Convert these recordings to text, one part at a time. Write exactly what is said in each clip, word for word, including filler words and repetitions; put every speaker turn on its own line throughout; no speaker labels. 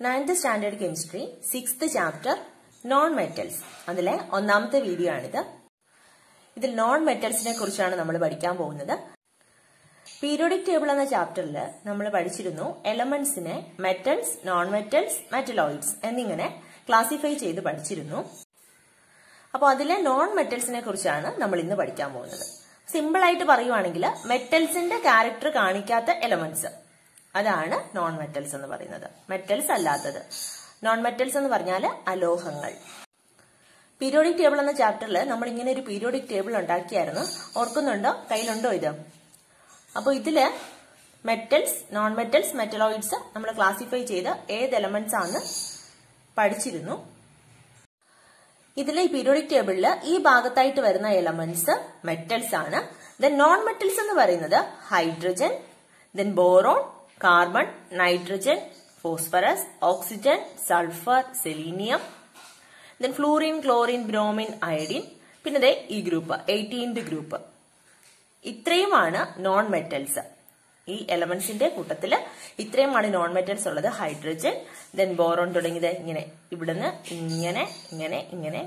Ninth standard chemistry sixth chapter non metals. അതിലെ ഒന്നാമത്തെ video ആണിത്. ഇതിൽ നോൺ മെറ്റൽസിനെ കുറിച്ചാണ് നമ്മൾ പഠിക്കാൻ പോകുന്നത്. പീരിയോഡിക് ടേബിൾ എന്ന ചാപ്റ്ററിൽ നമ്മൾ പഠിച്ചിരുന്നു എലമെന്റ്സിനെ മെറ്റൽസ്, നോൺ മെറ്റൽസ്, മെറ്റലോയിഡ്സ് എന്നിങ്ങനെ ക്ലാസിഫൈ ചെയ്ത് പഠിച്ചിരുന്നു. അപ്പോൾ അതിലെ നോൺ മെറ്റൽസിനെ കുറിച്ചാണ് നമ്മൾ ഇന്ന് പഠിക്കാൻ പോകുന്നത്. സിമ്പിൾ ആയിട്ട് പറയുവാണെങ്കിൽ മെറ്റൽസിന്റെ ക്യാരക്ടർ കാണിക്കാത്ത എലമെന്റ്സ്, അതാണ് നോൺ മെറ്റൽസ് എന്ന് പറയുന്നത്. മെറ്റൽസ് അല്ലാത്തത് നോൺ മെറ്റൽസ് എന്ന് പറഞ്ഞാൽ അലോഹങ്ങൾ. പീരിയോഡിക് ടേബിൾ എന്ന ചാപ്റ്ററിൽ നമ്മൾ ഇങ്ങനെ ഒരു പീരിയോഡിക് ടേബിൾ ഉണ്ടാക്കിയായിരുന്നു. ഓർക്കുന്നുണ്ടോ? കയ്യിലുണ്ടോ ഇത്? അപ്പോൾ ഇതില് മെറ്റൽസ്, നോൺ മെറ്റൽസ്, മെറ്റലോയിഡ്സ് നമ്മൾ ക്ലാസിഫൈ ചെയ്ത് ഏത് എലമെന്റ്സ് ആണെന്ന് പഠിച്ചിരുന്നു. ഇതിലെ ഈ പീരിയോഡിക് ടേബിളിൽ ഈ ഭാഗത്തായിട്ട് വരുന്ന എലമെന്റ്സ് മെറ്റൽസ് ആണ്. ദെൻ നോൺ മെറ്റൽസ് എന്ന് പറയുന്നത് hydrogen, then boron, carbon, nitrogen, phosphorus, oxygen, sulphur, selenium, then fluorine, chlorine, bromine, iodine, പിന്നെ ദേ ഈ ഗ്രൂപ്പ് എയ്റ്റീൻത് ഗ്രൂപ്പ്. ഇത്രയുമാണ് നോൺ മെറ്റൽസ്. ഈ എലമെന്റ്സിന്റെ കൂട്ടത്തില് ഇത്രയുമാണ് നോൺ മെറ്റൽസ് ഉള്ളത്. ഹൈഡ്രജൻ, ദെൻ ബോറോൺ തുടങ്ങിയത് ഇങ്ങനെ ഇവിടുന്ന് ഇങ്ങനെ ഇങ്ങനെ ഇങ്ങനെ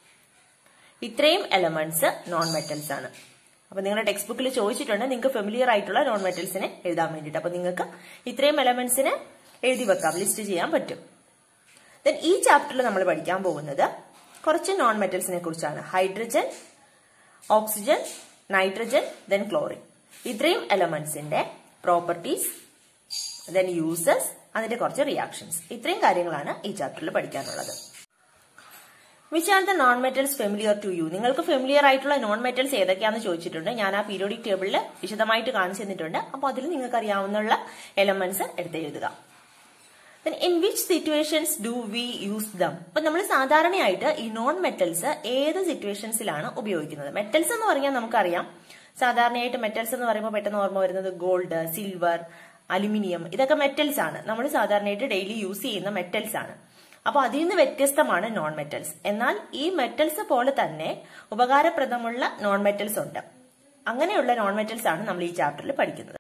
ഇത്രയും എലമെന്റ്സ് നോൺ മെറ്റൽസ് ആണ്. അപ്പൊ നിങ്ങളുടെ ടെക്സ്റ്റ് ബുക്കിൽ ചോദിച്ചിട്ടുണ്ട് നിങ്ങൾക്ക് ഫെമിലിയർ ആയിട്ടുള്ള നോൺ മെറ്റൽസിനെ എഴുതാൻ വേണ്ടിയിട്ട്. അപ്പൊ നിങ്ങൾക്ക് ഇത്രയും എലമെന്റ്സിനെ എഴുതി വെക്കാം, ലിസ്റ്റ് ചെയ്യാൻ പറ്റും. ദെൻ ഈ ചാപ്റ്ററിൽ നമ്മൾ പഠിക്കാൻ പോകുന്നത് കുറച്ച് നോൺ മെറ്റൽസിനെ കുറിച്ചാണ്. Hydrogen, oxygen, nitrogen, then chlorine. ഇത്രയും എലമെന്റ്സിന്റെ പ്രോപ്പർട്ടീസ്, ദെൻ യൂസസ്, അതിന്റെ കുറച്ച് റിയാക്ഷൻസ്, ഇത്രയും കാര്യങ്ങളാണ് ഈ ചാപ്റ്ററിൽ പഠിക്കാനുള്ളത്. Which are the non metals familiar to you? നിങ്ങൾക്ക് ഫെമിലിയർ ആയിട്ടുള്ള നോൺ മെറ്റൽസ് ഏതൊക്കെയാണെന്ന് ചോദിച്ചിട്ടുണ്ട്. ഞാൻ ആ പീരിയോഡിക് ടേബിളിൽ വിശദമായിട്ട് കാണിച്ചു തന്നിട്ടുണ്ട്. അപ്പോൾ അതിൽ നിങ്ങൾക്ക് അറിയാവുന്ന എലമെന്റ്സ് എടുത്ത് എഴുതുക. Then in which situations do we use them? അപ്പൊ നമ്മൾ സാധാരണയായിട്ട് ഈ നോൺ മെറ്റൽസ് ഏത് സിറ്റുവേഷൻസിലാണ് ഉപയോഗിക്കുന്നത്? മെറ്റൽസ് എന്ന് പറഞ്ഞാൽ നമുക്കറിയാം, സാധാരണയായിട്ട് മെറ്റൽസ് എന്ന് പറയുമ്പോൾ പെട്ടെന്ന് ഓർമ്മ വരുന്നത് ഗോൾഡ്, സിൽവർ, അലുമിനിയം, ഇതൊക്കെ മെറ്റൽസ് ആണ്. നമ്മൾ സാധാരണയായിട്ട് ഡെയിലി യൂസ് ചെയ്യുന്ന മെറ്റൽസ് ആണ്. അപ്പൊ അതിൽ നിന്ന് വ്യത്യസ്തമാണ് നോൺ മെറ്റൽസ്. എന്നാൽ ഈ മെറ്റൽസ് പോലെ തന്നെ ഉപകാരപ്രദമുള്ള നോൺ മെറ്റൽസ് ഉണ്ട്. അങ്ങനെയുള്ള നോൺ മെറ്റൽസ് ആണ് നമ്മൾ ഈ ചാപ്റ്ററിൽ പഠിക്കുന്നത്.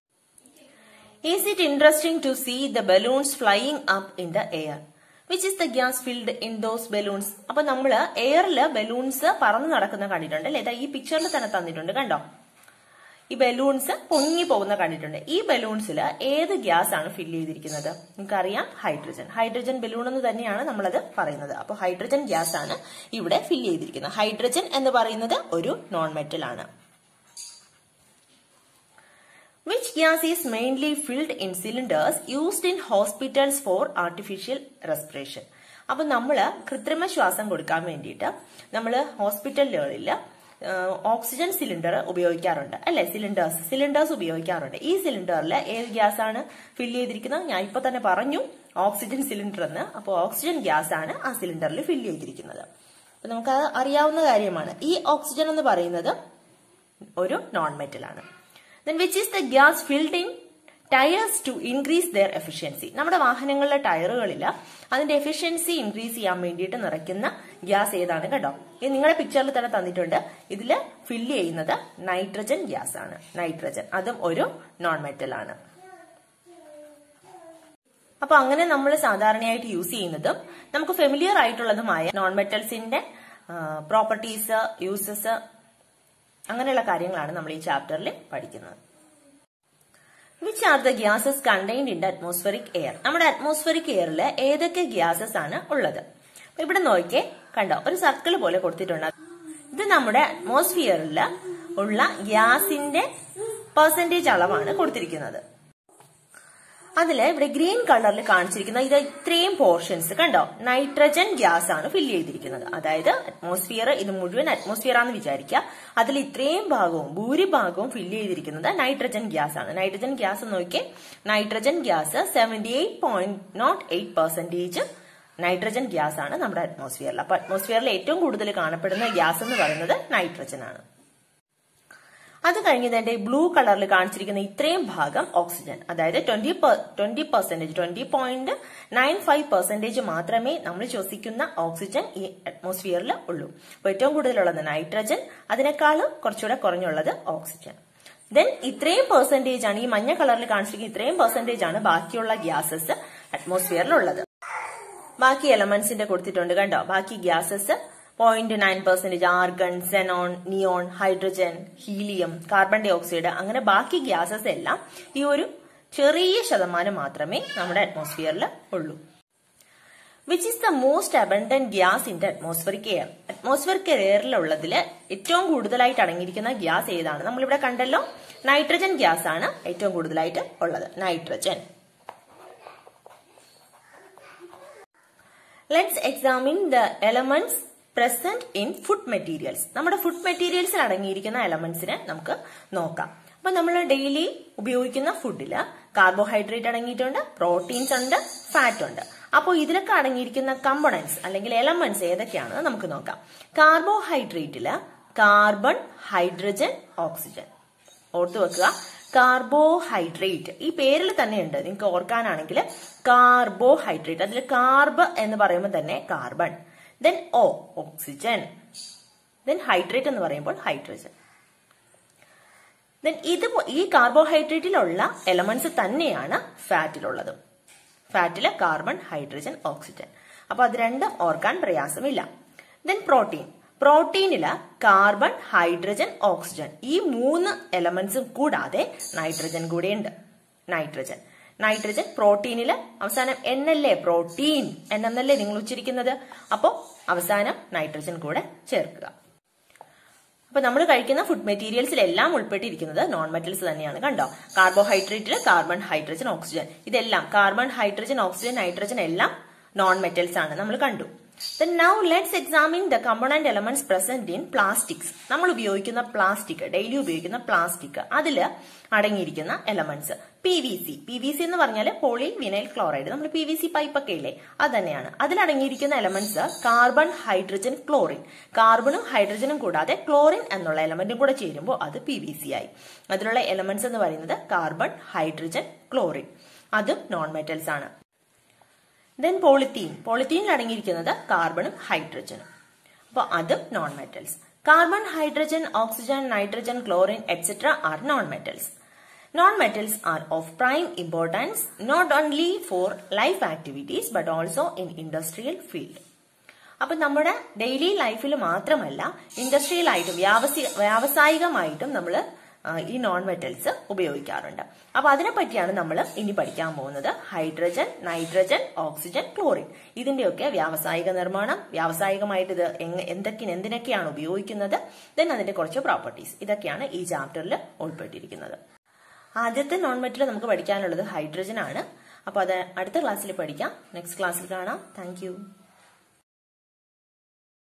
Is it interesting to see the balloons flying up in the air? Which is the gas filled in those balloons? അപ്പൊ നമ്മള് എയറില് ബലൂൺസ് പറന്ന് നടക്കുന്ന കണ്ടിട്ടുണ്ട് അല്ലെ? ഈ പിക്ചറിൽ തന്നെ തന്നിട്ടുണ്ട്, കണ്ടോ? ഈ ബലൂൺസ് പൊങ്ങി പോകുന്ന കണ്ടിട്ടുണ്ട്. ഈ ബലൂൺസിൽ ഏത് ഗ്യാസ് ആണ് ഫില്ല് ചെയ്തിരിക്കുന്നത്? നിങ്ങൾക്കറിയാം, ഹൈഡ്രജൻ. ഹൈഡ്രജൻ ബലൂൺ എന്ന് തന്നെയാണ് നമ്മളത് പറയുന്നത്. അപ്പൊ ഹൈഡ്രജൻ ഗ്യാസ് ആണ് ഇവിടെ ഫില്ല് ചെയ്തിരിക്കുന്നത്. ഹൈഡ്രജൻ എന്ന് പറയുന്നത് ഒരു നോൺ മെറ്റൽ ആണ്. Which gas is mainly filled in cylinders used in hospitals for artificial respiration? അപ്പൊ നമ്മള് കൃത്രിമ ശ്വാസം കൊടുക്കാൻ വേണ്ടിയിട്ട് നമ്മള് ഹോസ്പിറ്റലുകളിൽ ഓക്സിജൻ സിലിണ്ടർ ഉപയോഗിക്കാറുണ്ട് അല്ലെ? സിലിണ്ടേഴ്സ് സിലിണ്ടേഴ്സ് ഉപയോഗിക്കാറുണ്ട്. ഈ സിലിണ്ടറിൽ ഏത് ഗ്യാസ് ആണ് ഫില്ല് ചെയ്തിരിക്കുന്നത്? ഞാൻ ഇപ്പൊ തന്നെ പറഞ്ഞു, ഓക്സിജൻ സിലിണ്ടർ എന്ന്. അപ്പോൾ ഓക്സിജൻ ഗ്യാസ് ആണ് ആ സിലിണ്ടറിൽ ഫില്ല് ചെയ്തിരിക്കുന്നത്. അപ്പൊ നമുക്ക് അറിയാവുന്ന കാര്യമാണ്. ഈ ഓക്സിജൻ എന്ന് പറയുന്നത് ഒരു നോൺ മെറ്റൽ ആണ്. Then which is the gas filled in tires to increase their efficiency? നമ്മുടെ വാഹനങ്ങളിലെ ടയറുകളിൽ അതിന്റെ എഫിഷ്യൻസി ഇൻക്രീസ് ചെയ്യാൻ വേണ്ടിയിട്ട് നിറയ്ക്കുന്ന ഗ്യാസ് ഏതാണ്? കേട്ടോ, ഇത് നിങ്ങളുടെ പിക്ചറിൽ തന്നെ തന്നിട്ടുണ്ട്. ഇതില് ഫില്ല് ചെയ്യുന്നത് നൈട്രജൻ ഗ്യാസ് ആണ്. നൈട്രജൻ അതും ഒരു നോൺ മെറ്റൽ ആണ്. അപ്പൊ അങ്ങനെ നമ്മൾ സാധാരണയായിട്ട് യൂസ് ചെയ്യുന്നതും നമുക്ക് ഫെമിലിയർ ആയിട്ടുള്ളതുമായ നോൺ മെറ്റൽസിന്റെ പ്രോപ്പർട്ടീസ്, യൂസസ്, അങ്ങനെയുള്ള കാര്യങ്ങളാണ് നമ്മൾ ഈ ചാപ്റ്ററിൽ പഠിക്കുന്നത്. Which are the gases contained in the atmospheric air? നമ്മുടെ അറ്റ്മോസ്ഫിയറിക് എയറിൽ ഏതൊക്കെ ഗ്യാസസ് ആണ് ഉള്ളത്? ഇവിടെ നോക്കിയേ, കണ്ടോ, ഒരു സർക്കിൾ പോലെ കൊടുത്തിട്ടുണ്ട്. ഇത് നമ്മുടെ അറ്റ്മോസ്ഫിയറിൽ ഉള്ള ഗ്യാസിന്റെ പെർസെന്റേജ് അളവാണ് കൊടുത്തിരിക്കുന്നത്. അതില് ഇവിടെ ഗ്രീൻ കളറിൽ കാണിച്ചിരിക്കുന്ന ഇത് ഇത്രയും പോർഷൻസ് കണ്ടോ, നൈട്രജൻ ഗ്യാസ് ആണ് ഫില്ല് ചെയ്തിരിക്കുന്നത്. അതായത് അറ്റ്മോസ്ഫിയർ, ഇത് മുഴുവൻ അറ്റ്മോസ്ഫിയർ ആണെന്ന് വിചാരിക്കുക. അതിൽ ഇത്രയും ഭാഗവും ഭൂരിഭാഗവും ഫില്ല് ചെയ്തിരിക്കുന്നത് നൈട്രജൻ ഗ്യാസ് ആണ്. നൈട്രജൻ ഗ്യാസ് നോക്കിയേ, nitrogen gas seventy eight point nought eight percentage nitrogen gas ആണ് നമ്മുടെ അറ്റ്മോസ്ഫിയറിൽ. അപ്പൊ അറ്റ്മോസ്ഫിയറിൽ ഏറ്റവും കൂടുതൽ കാണപ്പെടുന്ന ഗ്യാസ് എന്ന് പറയുന്നത് നൈട്രജൻ ആണ്. അത് കഴിഞ്ഞതിന്റെ ബ്ലൂ കളറിൽ കാണിച്ചിരിക്കുന്ന ഇത്രയും ഭാഗം ഓക്സിജൻ, അതായത് twenty twenty percentage twenty point nine five percentage മാത്രമേ നമ്മൾ ശ്വസിക്കുന്ന ഓക്സിജൻ ഈ അറ്റ്മോസ്ഫിയറിൽ ഉള്ളൂ. അപ്പൊ ഏറ്റവും കൂടുതലുള്ളത് നൈട്രജൻ, അതിനേക്കാളും കുറച്ചുകൂടെ കുറഞ്ഞുള്ളത് ഓക്സിജൻ. ദെൻ ഇത്രയും പെർസെന്റേജ് ആണ്, ഈ മഞ്ഞ കളറിൽ കാണിച്ചിരിക്കുന്ന ഇത്രയും പെർസെന്റേജ് ആണ് ബാക്കിയുള്ള ഗ്യാസസ് അറ്റ്മോസ്ഫിയറിൽ ഉള്ളത്. ബാക്കി എലമെന്റ്സിന്റെ കൊടുത്തിട്ടുണ്ട് കണ്ടോ. ബാക്കി gases point nine percentage argon, xenon, neon, hydrogen, helium, carbon dioxide, അങ്ങനെ ബാക്കി ഗ്യാസസ് എല്ലാം ഈ ഒരു ചെറിയ ശതമാനം മാത്രമേ നമ്മുടെ അറ്റ്മോസ്ഫിയറിൽ ഉള്ളൂ. Which is the most abundant gas in the atmospheric air? Atmospheric എയറിലുള്ളതിൽ ഏറ്റവും കൂടുതലായിട്ട് അടങ്ങിയിരിക്കുന്ന ഗ്യാസ് ഏതാണ്? നമ്മളിവിടെ കണ്ടല്ലോ, നൈട്രജൻ ഗ്യാസ് ആണ് ഏറ്റവും കൂടുതലായിട്ട് ഉള്ളത്, nitrogen. Let's examine the elements present in food materials. നമ്മുടെ ഫുഡ് മെറ്റീരിയൽസിൽ അടങ്ങിയിരിക്കുന്ന എലമെന്റ്സിനെ നമുക്ക് നോക്കാം. അപ്പൊ നമ്മൾ ഡെയിലി ഉപയോഗിക്കുന്ന ഫുഡില് കാർബോഹൈഡ്രേറ്റ് അടങ്ങിയിട്ടുണ്ട്, പ്രോട്ടീൻസ് ഉണ്ട്, ഫാറ്റ് ഉണ്ട്. അപ്പോൾ ഇതിലൊക്കെ അടങ്ങിയിരിക്കുന്ന കമ്പോണൻസ് അല്ലെങ്കിൽ എലമെന്റ്സ് ഏതൊക്കെയാണെന്ന് നമുക്ക് നോക്കാം. കാർബോഹൈഡ്രേറ്റില് കാർബൺ, ഹൈഡ്രജൻ, ഓക്സിജൻ. ഓർത്തു വെക്കുക, കാർബോഹൈഡ്രേറ്റ് ഈ പേരിൽ തന്നെയുണ്ട്. നിങ്ങൾക്ക് ഓർക്കാനാണെങ്കിൽ കാർബോഹൈഡ്രേറ്റ്, അതിൽ കാർബ് എന്ന് പറയുമ്പോൾ തന്നെ carbon, then O oxygen, then hydrate എന്ന് പറയുമ്പോൾ ഹൈഡ്രജൻ. ദെൻ ഇത് ഈ കാർബോഹൈഡ്രേറ്റിലുള്ള എലമെന്റ്സ് തന്നെയാണ് ഫാറ്റിലുള്ളത്. ഫാറ്റില് കാർബൺ, ഹൈഡ്രജൻ, ഓക്സിജൻ. അപ്പൊ അത് രണ്ടും ഓർക്കാൻ പ്രയാസമില്ല. Then protein. പ്രോട്ടീനില് കാർബൺ, ഹൈഡ്രജൻ, ഓക്സിജൻ ഈ മൂന്ന് എലമെന്റ്സും കൂടാതെ നൈട്രജൻ കൂടെയുണ്ട്. നൈട്രജൻ നൈട്രജൻ പ്രോട്ടീനില് അവസാനം എന്നല്ലേ, പ്രോട്ടീൻ എന്നല്ലേ നിങ്ങൾ ഉച്ചരിക്കുന്നത്. അപ്പോ അവസാനം നൈട്രജൻ കൂടെ ചേർക്കുക. അപ്പൊ നമ്മൾ കഴിക്കുന്ന ഫുഡ് മെറ്റീരിയൽസിൽ എല്ലാം ഉൾപ്പെട്ടിരിക്കുന്നത് നോൺ മെറ്റൽസ് തന്നെയാണ്. കണ്ടോ, കാർബോഹൈഡ്രേറ്റില് കാർബൺ, ഹൈഡ്രജൻ, ഓക്സിജൻ ഇതെല്ലാം കാർബൺ, ഹൈഡ്രജൻ, ഓക്സിജൻ, നൈട്രജൻ എല്ലാം നോൺ മെറ്റൽസ് ആണ് നമ്മൾ കണ്ടു. Then now let's examine the component elements present in plastics. നമ്മൾ ഉപയോഗിക്കുന്ന പ്ലാസ്റ്റിക്, ഡെയിലി ഉപയോഗിക്കുന്ന പ്ലാസ്റ്റിക്, അതില് അടങ്ങിയിരിക്കുന്ന elements. P V C P V C എന്ന് പറഞ്ഞാൽ പോളി വിനൈൽ ക്ലോറൈഡ്. നമ്മൾ പി വി സി പൈപ്പ് ഒക്കെ ഇല്ലേ, അത് തന്നെയാണ്. അതിലടങ്ങിയിരിക്കുന്ന എലമെന്റ്സ് കാർബൺ, ഹൈഡ്രജൻ, ക്ലോറിൻ. കാർബണും ഹൈഡ്രജനും കൂടാതെ ക്ലോറിൻ എന്നുള്ള എലമെന്റും കൂടെ ചേരുമ്പോൾ അത് പി വി സി ആയി. അതിലുള്ള എലമെന്റ്സ് എന്ന് പറയുന്നത് കാർബൺ, ഹൈഡ്രജൻ, ക്ലോറിൻ. അതും നോൺ മെറ്റൽസ് ആണ്. Then polythene. പോളിത്തീനിൽ അടങ്ങിയിരിക്കുന്നത് കാർബണും ഹൈഡ്രജനും. അപ്പോൾ അതും non metals. Carbon, hydrogen, oxygen, nitrogen, chlorine etcetera are non metals. Non metals are of prime importance not only for life activities but also in industrial field. അപ്പൊ നമ്മുടെ daily ലൈഫിൽ മാത്രമല്ല, ഇൻഡസ്ട്രിയൽ ആയിട്ടും വ്യാവസായികമായിട്ടും നമ്മൾ ഈ നോൺ മെറ്റൽസ് ഉപയോഗിക്കാറുണ്ട്. അപ്പൊ അതിനെ പറ്റിയാണ് നമ്മൾ ഇനി പഠിക്കാൻ പോകുന്നത്. ഹൈഡ്രജൻ, നൈട്രജൻ, ഓക്സിജൻ, ക്ലോറിൻ ഇതിന്റെയൊക്കെ വ്യാവസായിക നിർമ്മാണം, വ്യാവസായികമായിട്ട് ഇത് എന്തൊക്കെ എന്തിനൊക്കെയാണ് ഉപയോഗിക്കുന്നത്, ദെൻ അതിന്റെ കുറച്ച് പ്രോപ്പർട്ടീസ്, ഇതൊക്കെയാണ് ഈ ചാപ്റ്ററിൽ ഉൾപ്പെട്ടിരിക്കുന്നത്. ആദ്യത്തെ നോൺ മെറ്റൽ നമുക്ക് പഠിക്കാനുള്ളത് ഹൈഡ്രജൻ ആണ്. അപ്പൊ അത് അടുത്ത ക്ലാസ്സിൽ പഠിക്കാം. നെക്സ്റ്റ് ക്ലാസ്സിൽ കാണാം. താങ്ക്